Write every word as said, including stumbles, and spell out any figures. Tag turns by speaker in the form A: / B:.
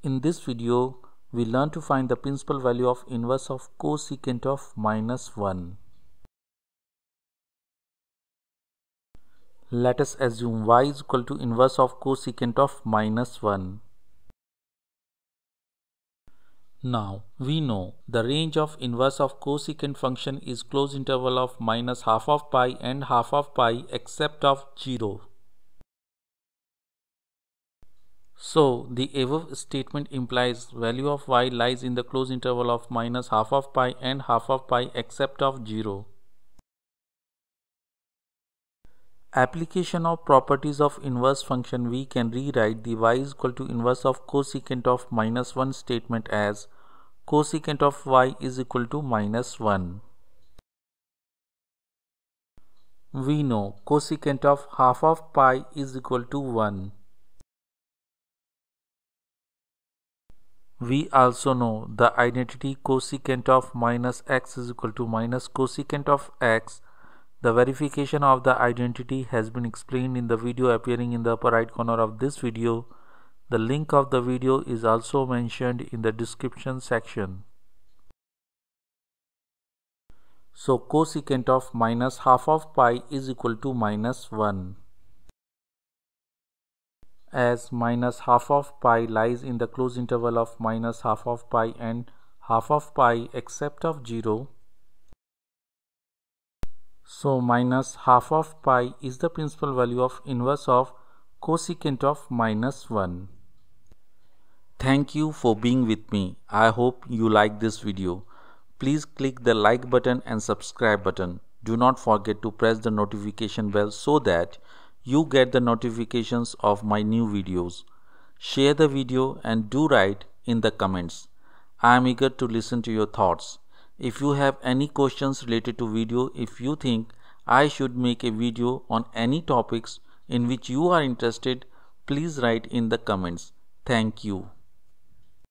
A: In this video, we learn to find the principal value of inverse of cosecant of minus one. Let us assume y is equal to inverse of cosecant of minus one. Now, we know the range of inverse of cosecant function is closed interval of minus half of pi and half of pi except of zero. So, the above statement implies value of y lies in the closed interval of minus half of pi and half of pi except of zero. Application of properties of inverse function, we can rewrite the y is equal to inverse of cosecant of minus one statement as cosecant of y is equal to minus one. We know cosecant of half of pi is equal to one. We also know the identity cosecant of minus x is equal to minus cosecant of x. The verification of the identity has been explained in the video appearing in the upper right corner of this video. The link of the video is also mentioned in the description section. So cosecant of minus half of pi is equal to minus one. As minus half of pi lies in the closed interval of minus half of pi and half of pi except of zero, so minus half of pi is the principal value of inverse of cosecant of minus one. Thank you for being with me. I hope you like this video. Please click the like button and subscribe button. Do not forget to press the notification bell so that you get the notifications of my new videos. Share the video and do write in the comments. I am eager to listen to your thoughts. If you have any questions related to video, if you think I should make a video on any topics in which you are interested, please write in the comments. Thank you.